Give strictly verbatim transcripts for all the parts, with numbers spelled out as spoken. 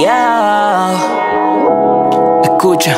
Yeah. Escucha.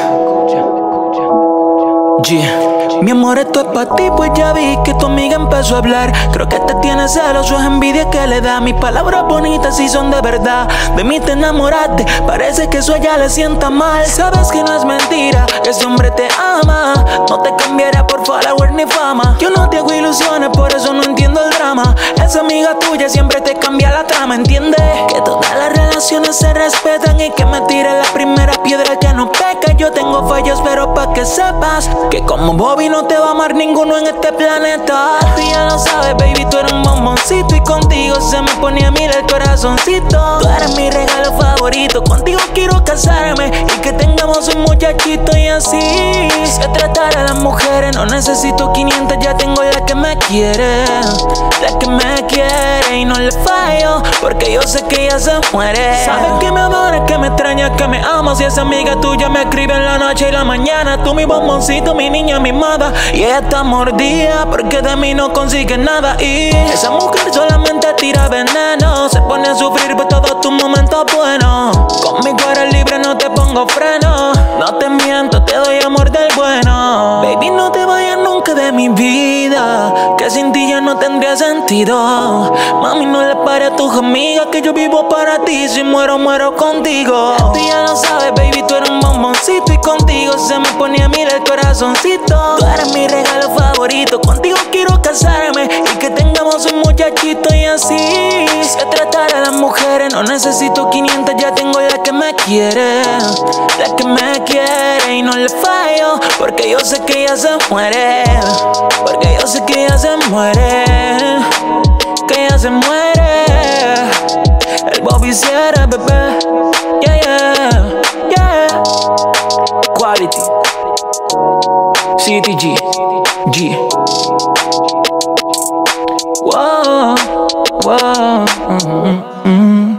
Yeah. Mi amor, esto es pa' ti, pues ya vi que tu amiga empezó a hablar. Creo que te tiene celos o es envidia que le da. Mis palabras bonitas sí son de verdad. De mí te enamoraste, parece que eso a ella le sienta mal. Sabes que no es mentira, que ese hombre te ama. No te cambiaría por follower ni fama. Yo no te hago ilusiones, por eso no entiendo el drama. Esa amiga tuya siempre te cambia la trama, ¿entiendes? Que todas las relaciones se respetan y que me tire la primera piedra que no peca. Yo tengo fallos, pero pa' que sepas que como Bobby no te va a amar ninguno en este planeta. Tú ya lo sabes, baby, tú eres un bomboncito y contigo se me pone a mirar el corazoncito. Tú eres mi regalo favorito, contigo quiero casarme y que tengamos un muchachito y así. Se tratar a las mujeres, no necesito quinientas, ya tengo la que me quiere. La que me quiere y no le fallo, porque yo sé que ella se muere. Sabes que me adoras, que me extrañas, que me amas. Y esa amiga tuya me escribe en la noche y la mañana. Tú mi bomboncito, mi niña mimada. Y ella está mordida porque de mí no consigue nada. Y esa mujer solamente tira veneno. Se pone a sufrir por todos tus momentos buenos. Conmigo eres libre, no te pongo freno. No te miento, te doy amor del bueno. Baby, no te vayas nunca de mi vida, que sin ti ya no tendría sentido. Mami, no le pare a tus amigas, que yo vivo para ti. Si muero, muero contigo. Tú ya lo sabes, baby, tú eres un bomboncito y contigo se me pone a mirar el corazoncito. Tú eres mi regalo favorito, contigo quiero casarme y que tengamos un muchachito y así. Se tratar a las mujeres, no necesito quinientas, ya tengo la que me quiere. La que me quiere y no le fallo, porque yo sé que ella se muere. Porque yo sé que ella se muere. Que ella se muere. El Bobby hiciera, bebé. Yeah, yeah, yeah. Quality C T G G. Whoa, whoa, mm-hmm, mm-hmm.